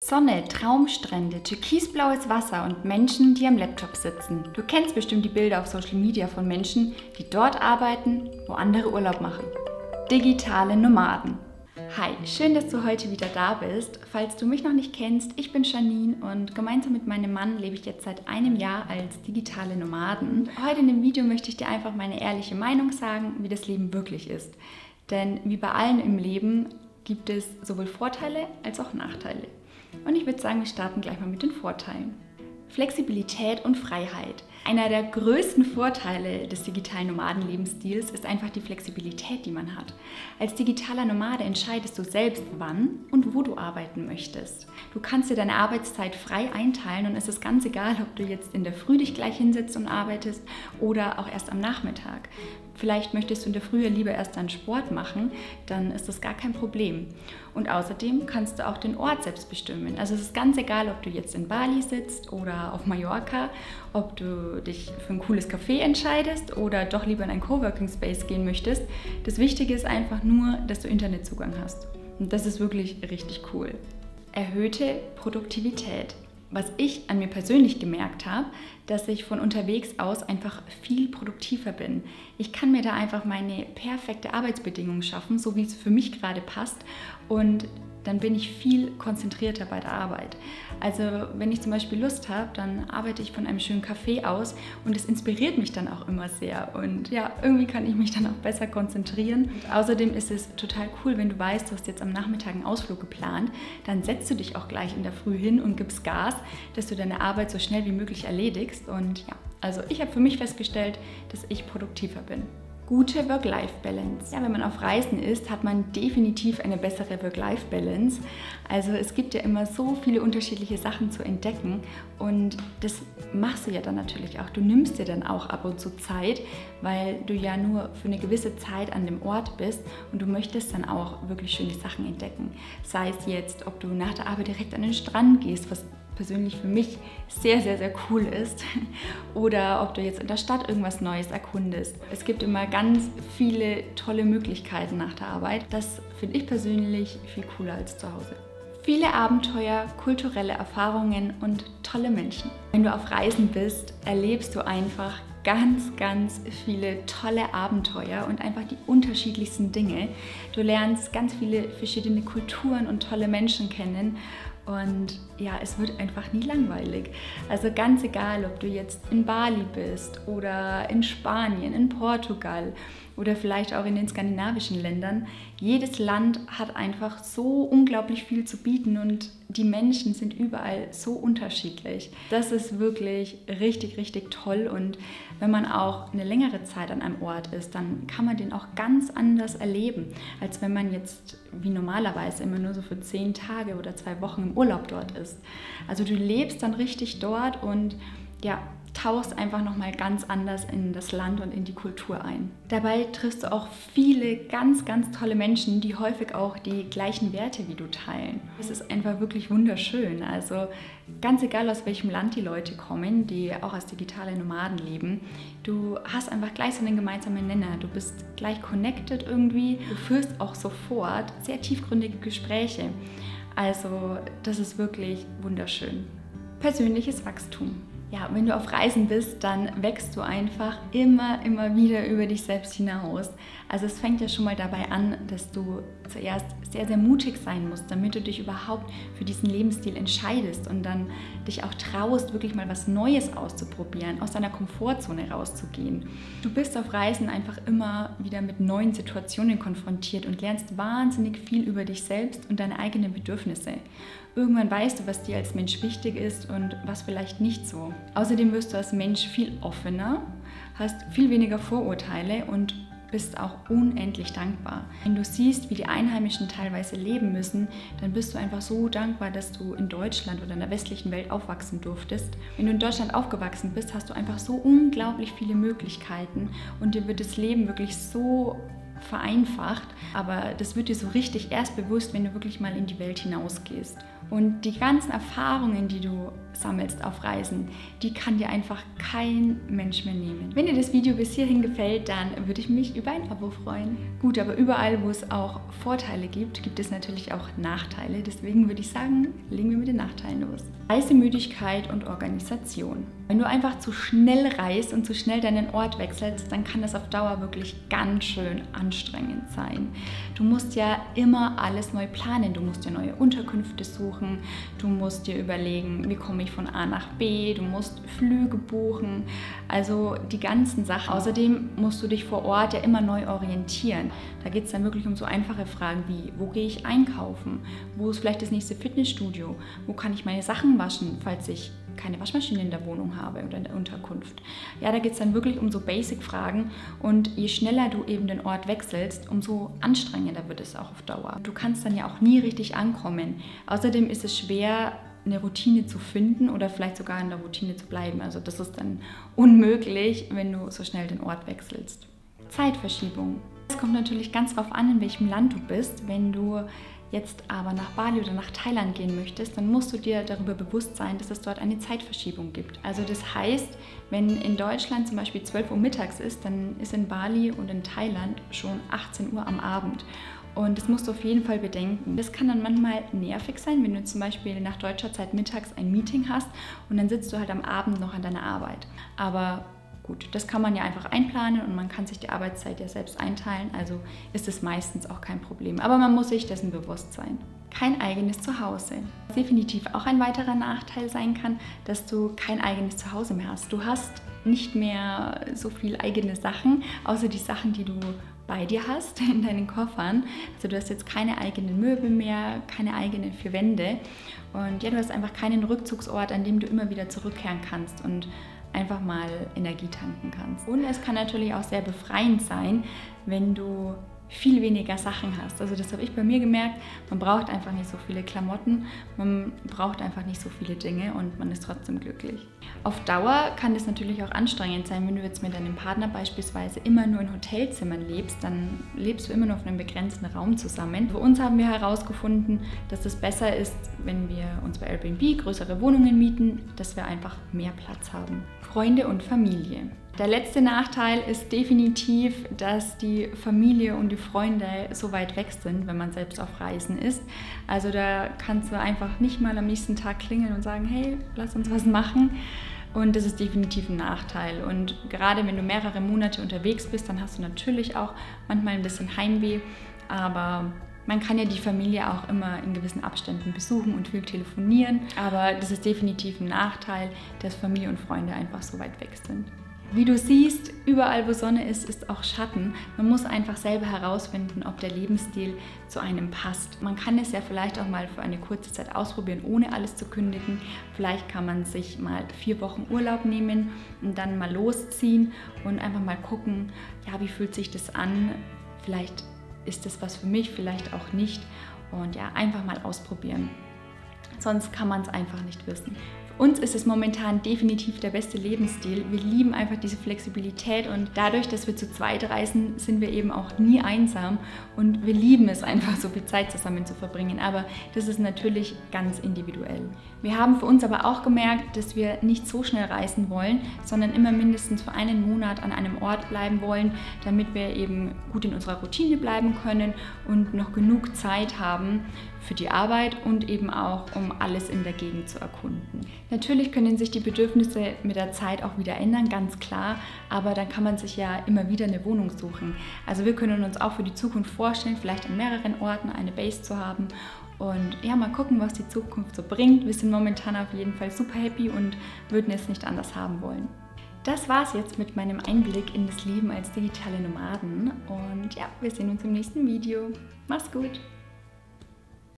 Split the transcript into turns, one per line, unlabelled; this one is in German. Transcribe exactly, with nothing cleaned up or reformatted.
Sonne, Traumstrände, türkisblaues Wasser und Menschen, die am Laptop sitzen. Du kennst bestimmt die Bilder auf Social Media von Menschen, die dort arbeiten, wo andere Urlaub machen. Digitale Nomaden. Hi, schön, dass du heute wieder da bist. Falls du mich noch nicht kennst, ich bin Janine und gemeinsam mit meinem Mann lebe ich jetzt seit einem Jahr als digitale Nomaden. Heute in dem Video möchte ich dir einfach meine ehrliche Meinung sagen, wie das Leben wirklich ist. Denn wie bei allen im Leben gibt es sowohl Vorteile als auch Nachteile. Und ich würde sagen, wir starten gleich mal mit den Vorteilen. Flexibilität und Freiheit. Einer der größten Vorteile des digitalen Nomadenlebensstils ist einfach die Flexibilität, die man hat. Als digitaler Nomade entscheidest du selbst, wann und wo du arbeiten möchtest. Du kannst dir deine Arbeitszeit frei einteilen und es ist ganz egal, ob du jetzt in der Früh dich gleich hinsetzt und arbeitest oder auch erst am Nachmittag. Vielleicht möchtest du in der Früh lieber erst deinen Sport machen, dann ist das gar kein Problem. Und außerdem kannst du auch den Ort selbst bestimmen. Also es ist ganz egal, ob du jetzt in Bali sitzt oder auf Mallorca, ob du dich für ein cooles Café entscheidest oder doch lieber in einen Coworking Space gehen möchtest. Das Wichtige ist einfach nur, dass du Internetzugang hast. Und das ist wirklich richtig cool. Erhöhte Produktivität. Was ich an mir persönlich gemerkt habe, dass ich von unterwegs aus einfach viel produktiver bin. Ich kann mir da einfach meine perfekte Arbeitsbedingungen schaffen, so wie es für mich gerade passt, und dann bin ich viel konzentrierter bei der Arbeit. Also wenn ich zum Beispiel Lust habe, dann arbeite ich von einem schönen Café aus und es inspiriert mich dann auch immer sehr und ja, irgendwie kann ich mich dann auch besser konzentrieren. Und außerdem ist es total cool, wenn du weißt, du hast jetzt am Nachmittag einen Ausflug geplant, dann setzt du dich auch gleich in der Früh hin und gibst Gas, dass du deine Arbeit so schnell wie möglich erledigst. Und ja, also ich habe für mich festgestellt, dass ich produktiver bin. Gute Work-Life-Balance. Ja, wenn man auf Reisen ist, hat man definitiv eine bessere Work-Life-Balance. Also es gibt ja immer so viele unterschiedliche Sachen zu entdecken und das machst du ja dann natürlich auch. Du nimmst dir dann auch ab und zu Zeit, weil du ja nur für eine gewisse Zeit an dem Ort bist und du möchtest dann auch wirklich schöne Sachen entdecken. Sei es jetzt, ob du nach der Arbeit direkt an den Strand gehst, was persönlich für mich sehr, sehr, sehr cool ist. Oder ob du jetzt in der Stadt irgendwas Neues erkundest. Es gibt immer ganz viele tolle Möglichkeiten nach der Arbeit. Das finde ich persönlich viel cooler als zu Hause. Viele Abenteuer, kulturelle Erfahrungen und tolle Menschen. Wenn du auf Reisen bist, erlebst du einfach ganz, ganz viele tolle Abenteuer und einfach die unterschiedlichsten Dinge. Du lernst ganz viele verschiedene Kulturen und tolle Menschen kennen. Und ja, es wird einfach nie langweilig. Also ganz egal, ob du jetzt in Bali bist oder in Spanien, in Portugal oder vielleicht auch in den skandinavischen Ländern. Jedes Land hat einfach so unglaublich viel zu bieten und die Menschen sind überall so unterschiedlich. Das ist wirklich richtig, richtig toll und wenn man auch eine längere Zeit an einem Ort ist, dann kann man den auch ganz anders erleben, als wenn man jetzt wie normalerweise immer nur so für zehn Tage oder zwei Wochen im Urlaub dort ist. Also du lebst dann richtig dort und ja, tauchst einfach nochmal ganz anders in das Land und in die Kultur ein. Dabei triffst du auch viele ganz, ganz tolle Menschen, die häufig auch die gleichen Werte wie du teilen. Es ist einfach wirklich wunderschön. Also ganz egal, aus welchem Land die Leute kommen, die auch als digitale Nomaden leben, du hast einfach gleich so einen gemeinsamen Nenner. Du bist gleich connected irgendwie. Du führst auch sofort sehr tiefgründige Gespräche. Also das ist wirklich wunderschön. Persönliches Wachstum. Ja, wenn du auf Reisen bist, dann wächst du einfach immer, immer wieder über dich selbst hinaus. Also es fängt ja schon mal dabei an, dass du zuerst sehr, sehr mutig sein musst, damit du dich überhaupt für diesen Lebensstil entscheidest und dann dich auch traust, wirklich mal was Neues auszuprobieren, aus deiner Komfortzone rauszugehen. Du bist auf Reisen einfach immer wieder mit neuen Situationen konfrontiert und lernst wahnsinnig viel über dich selbst und deine eigenen Bedürfnisse. Irgendwann weißt du, was dir als Mensch wichtig ist und was vielleicht nicht so. Außerdem wirst du als Mensch viel offener, hast viel weniger Vorurteile und bist auch unendlich dankbar. Wenn du siehst, wie die Einheimischen teilweise leben müssen, dann bist du einfach so dankbar, dass du in Deutschland oder in der westlichen Welt aufwachsen durftest. Wenn du in Deutschland aufgewachsen bist, hast du einfach so unglaublich viele Möglichkeiten und dir wird das Leben wirklich so vereinfacht, aber das wird dir so richtig erst bewusst, wenn du wirklich mal in die Welt hinausgehst. Und die ganzen Erfahrungen, die du sammelst auf Reisen, die kann dir einfach kein Mensch mehr nehmen. Wenn dir das Video bis hierhin gefällt, dann würde ich mich über ein Abo freuen. Gut, aber überall, wo es auch Vorteile gibt, gibt es natürlich auch Nachteile. Deswegen würde ich sagen, legen wir mit den Nachteilen los. Reisemüdigkeit und Organisation. Wenn du einfach zu schnell reist und zu schnell deinen Ort wechselst, dann kann das auf Dauer wirklich ganz schön anstrengend sein. Du musst ja immer alles neu planen. Du musst dir neue Unterkünfte suchen, du musst dir überlegen, wie komme ich von A nach B, du musst Flüge buchen, also die ganzen Sachen. Außerdem musst du dich vor Ort ja immer neu orientieren. Da geht es dann wirklich um so einfache Fragen wie, wo gehe ich einkaufen, wo ist vielleicht das nächste Fitnessstudio, wo kann ich meine Sachen waschen, falls ich keine Waschmaschine in der Wohnung habe oder in der Unterkunft. Ja, da geht es dann wirklich um so Basic-Fragen und je schneller du eben den Ort wechselst, umso anstrengender wird es auch auf Dauer. Du kannst dann ja auch nie richtig ankommen. Außerdem ist es schwer, eine Routine zu finden oder vielleicht sogar in der Routine zu bleiben. Also das ist dann unmöglich, wenn du so schnell den Ort wechselst. Zeitverschiebung. Es kommt natürlich ganz darauf an, in welchem Land du bist. Wenn du jetzt aber nach Bali oder nach Thailand gehen möchtest, dann musst du dir darüber bewusst sein, dass es dort eine Zeitverschiebung gibt. Also das heißt, wenn in Deutschland zum Beispiel zwölf Uhr mittags ist, dann ist in Bali und in Thailand schon achtzehn Uhr am Abend. Und das musst du auf jeden Fall bedenken. Das kann dann manchmal nervig sein, wenn du zum Beispiel nach deutscher Zeit mittags ein Meeting hast und dann sitzt du halt am Abend noch an deiner Arbeit. Aber gut, das kann man ja einfach einplanen und man kann sich die Arbeitszeit ja selbst einteilen, also ist es meistens auch kein Problem. Aber man muss sich dessen bewusst sein. Kein eigenes Zuhause. Was definitiv auch ein weiterer Nachteil sein kann, dass du kein eigenes Zuhause mehr hast. Du hast nicht mehr so viel eigene Sachen, außer die Sachen, die du bei dir hast, in deinen Koffern. Also du hast jetzt keine eigenen Möbel mehr, keine eigenen vier Wände und ja, du hast einfach keinen Rückzugsort, an dem du immer wieder zurückkehren kannst und einfach mal Energie tanken kannst. Und es kann natürlich auch sehr befreiend sein, wenn du viel weniger Sachen hast. Also das habe ich bei mir gemerkt, man braucht einfach nicht so viele Klamotten, man braucht einfach nicht so viele Dinge und man ist trotzdem glücklich. Auf Dauer kann das natürlich auch anstrengend sein, wenn du jetzt mit deinem Partner beispielsweise immer nur in Hotelzimmern lebst, dann lebst du immer nur auf einem begrenzten Raum zusammen. Für uns haben wir herausgefunden, dass es besser ist, wenn wir uns bei Airbnb größere Wohnungen mieten, dass wir einfach mehr Platz haben. Freunde und Familie. Der letzte Nachteil ist definitiv, dass die Familie und die Freunde so weit weg sind, wenn man selbst auf Reisen ist. Also da kannst du einfach nicht mal am nächsten Tag klingeln und sagen, hey, lass uns was machen. Und das ist definitiv ein Nachteil. Und gerade wenn du mehrere Monate unterwegs bist, dann hast du natürlich auch manchmal ein bisschen Heimweh. Aber man kann ja die Familie auch immer in gewissen Abständen besuchen und viel telefonieren. Aber das ist definitiv ein Nachteil, dass Familie und Freunde einfach so weit weg sind. Wie du siehst, überall wo Sonne ist, ist auch Schatten. Man muss einfach selber herausfinden, ob der Lebensstil zu einem passt. Man kann es ja vielleicht auch mal für eine kurze Zeit ausprobieren, ohne alles zu kündigen. Vielleicht kann man sich mal vier Wochen Urlaub nehmen und dann mal losziehen und einfach mal gucken, ja, wie fühlt sich das an? Vielleicht ist das was für mich, vielleicht auch nicht. Und ja, einfach mal ausprobieren. Sonst kann man es einfach nicht wissen. Für uns ist es momentan definitiv der beste Lebensstil. Wir lieben einfach diese Flexibilität und dadurch, dass wir zu zweit reisen, sind wir eben auch nie einsam und wir lieben es einfach, so viel Zeit zusammen zu verbringen. Aber das ist natürlich ganz individuell. Wir haben für uns aber auch gemerkt, dass wir nicht so schnell reisen wollen, sondern immer mindestens für einen Monat an einem Ort bleiben wollen, damit wir eben gut in unserer Routine bleiben können und noch genug Zeit haben für die Arbeit und eben auch, um alles in der Gegend zu erkunden. Natürlich können sich die Bedürfnisse mit der Zeit auch wieder ändern, ganz klar, aber dann kann man sich ja immer wieder eine Wohnung suchen. Also wir können uns auch für die Zukunft vorstellen, vielleicht an mehreren Orten eine Base zu haben und ja, mal gucken, was die Zukunft so bringt. Wir sind momentan auf jeden Fall super happy und würden es nicht anders haben wollen. Das war's jetzt mit meinem Einblick in das Leben als digitale Nomaden und ja, wir sehen uns im nächsten Video. Mach's gut!